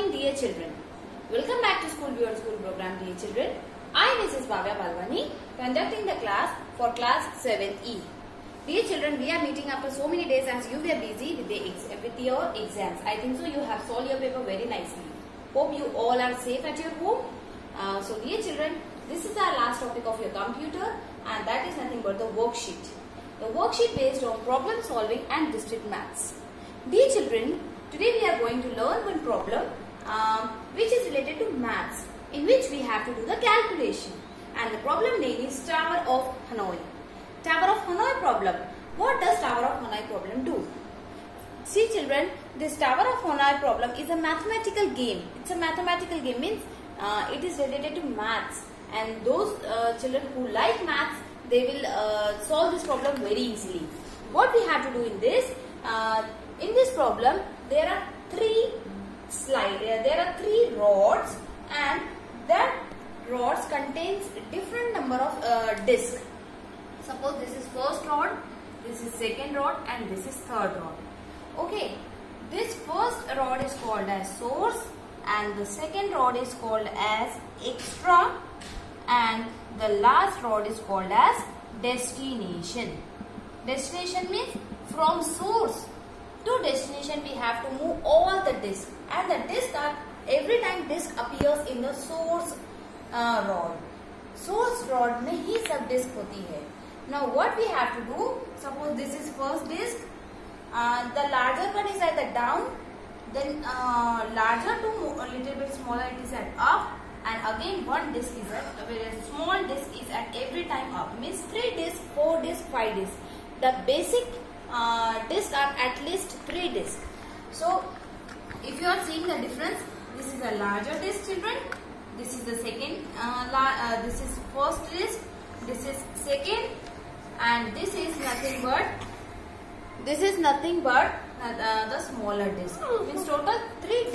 morning, dear children. Welcome back to School Beyond School program, dear children. I am Mrs. Bhavya Balwani, conducting the class for class 7E. Dear children, we are meeting after so many days as you were busy with your exams. I think so you have solved your paper very nicely. Hope you all are safe at your home. So dear children, this is our last topic of your computer, and that is nothing but the worksheet. The worksheet based on problem solving and district maths. Dear children, today we are going to learn one problem which is related to maths, in which we have to do the calculation, and the problem name is Tower of Hanoi. Tower of Hanoi problem. What does Tower of Hanoi problem do? See children, this Tower of Hanoi problem is a mathematical game. It's a mathematical game, means it is related to maths, and those children who like maths, they will solve this problem very easily. What we have to do in this problem, there are three rods, and that rods contains different number of discs. Suppose this is first rod, this is second rod, and this is third rod. Okay, this first rod is called as source, and the second rod is called as extra, and the last rod is called as destination. Destination means from source to destination we have to move all the discs, and the discs are, every time disc appears in the source rod. Source rod में ही सब disc होती है. Now what we have to do, suppose this is first disc, the larger one is at the down, then larger to a little bit smaller it is at up, and again one disc is at, whereas small disc is at every time up, means 3 discs, 4 discs, 5 discs. The basic discs are at least 3 discs. So if you are seeing the difference, this is a larger disc children, this is the second, this is first disc, this is second, and this is nothing but the smaller disc. Means total 3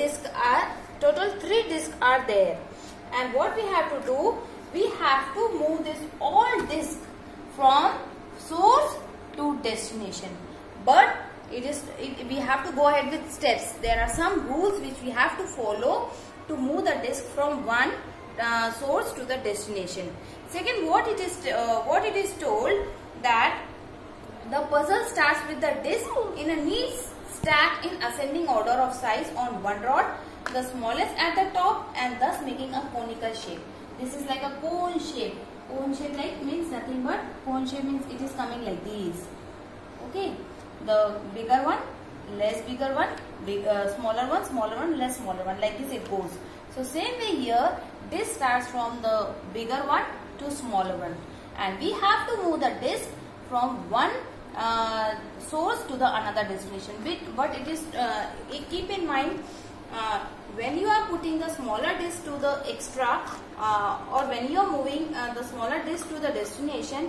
discs are there, and what we have to do, we have to move this all disc from source to destination, but we have to go ahead with steps. There are some rules which we have to follow to move the disc from one source to the destination. Second, what it is told that the puzzle starts with the disc in a neat stack in ascending order of size on one rod, the smallest at the top, and thus making a conical shape. This is like a cone shape. Cone shape like means nothing but, cone shape means it is coming like these. Okay, the bigger one, less bigger one, smaller one, less smaller one, like this it goes. So same way here, this starts from the bigger one to smaller one, and we have to move the disc from one source to the another destination. But it is keep in mind, when you are putting the smaller disc to the extra, or when you are moving the smaller disc to the destination,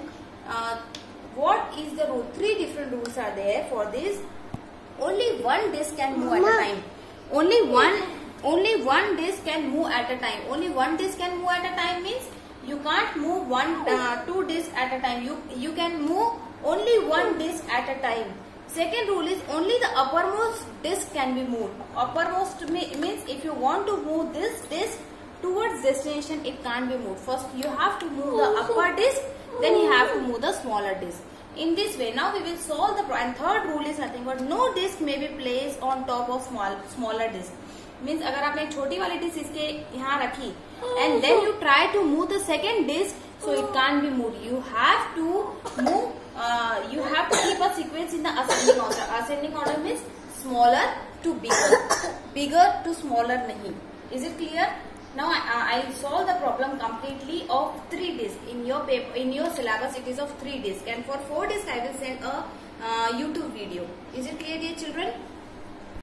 what is the rule? 3 different rules are there for this. Only one disc can move at a time. Only one disc can move at a time. Only one disc can move at a time means you can't move 2 discs at a time. You can move only one disc at a time. Second rule is only the uppermost disc can be moved. Uppermost means if you want to move this disc towards destination, it can't be moved. First you have to move the upper disc, then you have to move the smaller disc. In this way, now we will solve the problem. And third rule is nothing but no disc may be placed on top of smaller disc. Means अगर आपने एक छोटी वाली disc इसके यहाँ रखी, and then you try to move the second disc, so it can't be moved. You have to move. You have to keep a sequence in the ascending order. Ascending order means smaller to bigger, bigger to smaller nahi. Is it clear? Now I solve the problem completely of 3 discs. In your paper, in your syllabus, it is of 3 discs, and for 4 discs I will send a YouTube video. Is it clear, dear children?